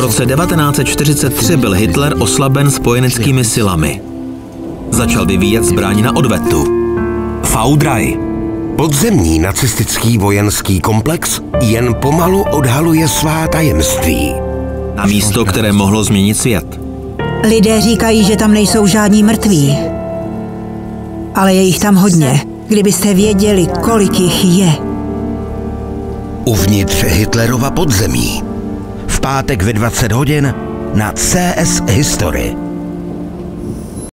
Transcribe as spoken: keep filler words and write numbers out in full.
roce devatenáct set čtyřicet tři byl Hitler oslaben spojeneckými silami. Začal vyvíjet zbraň na odvetu. V-Drei. Podzemní nacistický vojenský komplex jen pomalu odhaluje svá tajemství. Na místo, které mohlo změnit svět. Lidé říkají, že tam nejsou žádní mrtví. Ale je jich tam hodně. Kdybyste věděli, kolik jich je. Uvnitř Hitlerova podzemí. V pátek ve dvacet hodin na C S History.